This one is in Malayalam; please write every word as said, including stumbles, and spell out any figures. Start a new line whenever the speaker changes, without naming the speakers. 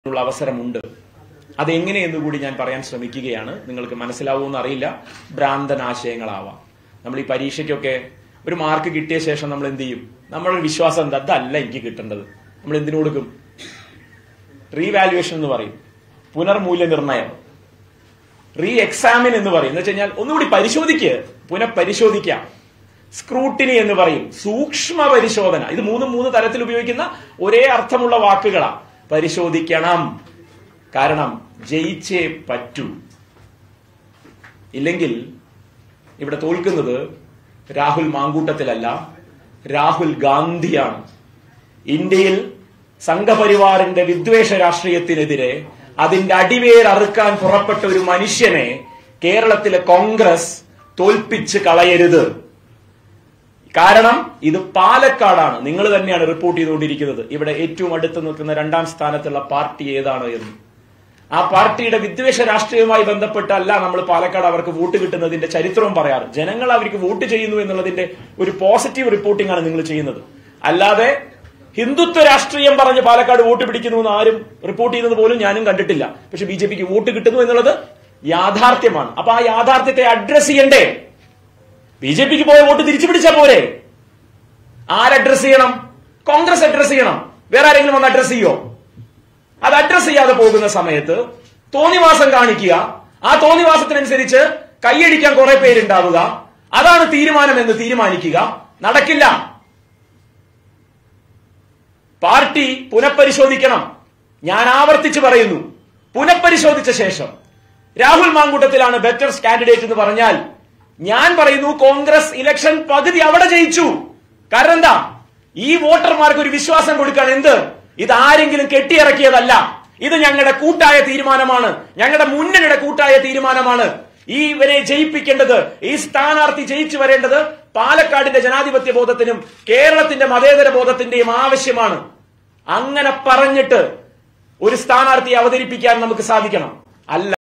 ഉള്ള അവസരമുണ്ട്. അതെങ്ങനെയെന്ന് കൂടി ഞാൻ പറയാൻ ശ്രമിക്കുകയാണ്. നിങ്ങൾക്ക് മനസ്സിലാവുമെന്ന് അറിയില്ല. ഭ്രാന്തനാശയങ്ങളാവാം. നമ്മൾ ഈ പരീക്ഷയ്ക്കൊക്കെ ഒരു മാർക്ക് കിട്ടിയ ശേഷം നമ്മൾ എന്ത് ചെയ്യും? നമ്മുടെ വിശ്വാസം എന്താ? അതല്ല എനിക്ക് കിട്ടേണ്ടത്. നമ്മൾ എന്തിനു കൊടുക്കും? റീവാലുവേഷൻ എന്ന് പറയും, പുനർമൂല്യനിർണയം, റീ എക്സാമിൻ എന്ന് പറയും. എന്ന് വെച്ച് കഴിഞ്ഞാൽ ഒന്നുകൂടി പരിശോധിക്കുക, പുനഃപരിശോധിക്കാം. സ്ക്രൂട്ടിനി എന്ന് പറയും, സൂക്ഷ്മ പരിശോധന. ഇത് മൂന്നും മൂന്ന് തരത്തിൽ ഉപയോഗിക്കുന്ന ഒരേ അർത്ഥമുള്ള വാക്കുകളാണ്. പരിശോധിക്കണം. കാരണം ജയിച്ചേ പറ്റൂ. ഇല്ലെങ്കിൽ ഇവിടെ തോൽക്കുന്നത് രാഹുൽ മാങ്കൂട്ടത്തിലല്ല, രാഹുൽ ഗാന്ധിയാണ്. ഇന്ത്യയിൽ സംഘപരിവാറിന്റെ വിദ്വേഷ രാഷ്ട്രീയത്തിനെതിരെ അതിന്റെ അടിവേർ അറുക്കാൻ പുറപ്പെട്ട ഒരു മനുഷ്യനെ കേരളത്തിലെ കോൺഗ്രസ് തോൽപ്പിച്ച് കളയരുത്. കാരണം ഇത് പാലക്കാടാണ്. നിങ്ങൾ തന്നെയാണ് റിപ്പോർട്ട് ചെയ്തുകൊണ്ടിരിക്കുന്നത് ഇവിടെ ഏറ്റവും അടുത്ത് നിൽക്കുന്ന രണ്ടാം സ്ഥാനത്തുള്ള പാർട്ടി ഏതാണ് എന്ന്. ആ പാർട്ടിയുടെ വിദ്വേഷ രാഷ്ട്രീയവുമായി ബന്ധപ്പെട്ടല്ല നമ്മൾ പാലക്കാട് അവർക്ക് വോട്ട് കിട്ടുന്നതിന്റെ ചരിത്രവും പറയാറ്. ജനങ്ങൾ അവർക്ക് വോട്ട് ചെയ്യുന്നു എന്നുള്ളതിന്റെ ഒരു പോസിറ്റീവ് റിപ്പോർട്ടിംഗ് ആണ് നിങ്ങൾ ചെയ്യുന്നത്. അല്ലാതെ ഹിന്ദുത്വ രാഷ്ട്രീയം പറഞ്ഞ് പാലക്കാട് വോട്ട് പിടിക്കുന്നു എന്ന് ആരും റിപ്പോർട്ട് ചെയ്യുന്നത് പോലും ഞാനും കണ്ടിട്ടില്ല. പക്ഷെ ബി ജെ പിക്ക് വോട്ട് കിട്ടുന്നു എന്നുള്ളത് യാഥാർത്ഥ്യമാണ്. അപ്പൊ ആ യാഥാർത്ഥ്യത്തെ അഡ്രസ് ചെയ്യണ്ടേ? ബി ജെ പിക്ക് പോയ വോട്ട് തിരിച്ചു പിടിച്ചാ പോരെ? ആരഡ്രസ് ചെയ്യണം? കോൺഗ്രസ് അഡ്രസ് ചെയ്യണം. വേറെ ആരെങ്കിലും വന്ന് അഡ്രസ് ചെയ്യോ? അത് അഡ്രസ് ചെയ്യാതെ പോകുന്ന സമയത്ത് തോന്നിവാസം കാണിക്കുക, ആ തോന്നിവാസത്തിനനുസരിച്ച് കൈയടിക്കാൻ കുറെ പേരുണ്ടാവുക, അതാണ് തീരുമാനം എന്ന് തീരുമാനിക്കുക. നടക്കില്ല. പാർട്ടി പുനഃപരിശോധിക്കണം. ഞാൻ ആവർത്തിച്ച് പറയുന്നു, പുനഃപരിശോധിച്ച ശേഷം രാഹുൽ മാങ്കൂട്ടത്തിലാണ് ബെറ്റർ കാൻഡിഡേറ്റ് എന്ന് പറഞ്ഞാൽ ഞാൻ പറയുന്നു കോൺഗ്രസ് ഇലക്ഷൻ പകുതി അവിടെ ജയിച്ചു. കാരണം എന്താ? ഈ വോട്ടർമാർക്ക് ഒരു വിശ്വാസം കൊടുക്കാൻ. എന്ത്? ഇത് ആരെങ്കിലും കെട്ടിയിറക്കിയതല്ല, ഇത് ഞങ്ങളുടെ കൂട്ടായ തീരുമാനമാണ്, ഞങ്ങളുടെ മുന്നണിയുടെ കൂട്ടായ തീരുമാനമാണ്. ഈ ഇവരെ ജയിപ്പിക്കേണ്ടത്, ഈ സ്ഥാനാർത്ഥി ജയിച്ചു വരേണ്ടത് പാലക്കാടിന്റെ ജനാധിപത്യ ബോധത്തിനും കേരളത്തിന്റെ മതേതര ബോധത്തിന്റെയും ആവശ്യമാണ്. അങ്ങനെ പറഞ്ഞിട്ട് ഒരു സ്ഥാനാർത്ഥിയെ അവതരിപ്പിക്കാൻ നമുക്ക് സാധിക്കണം. അല്ല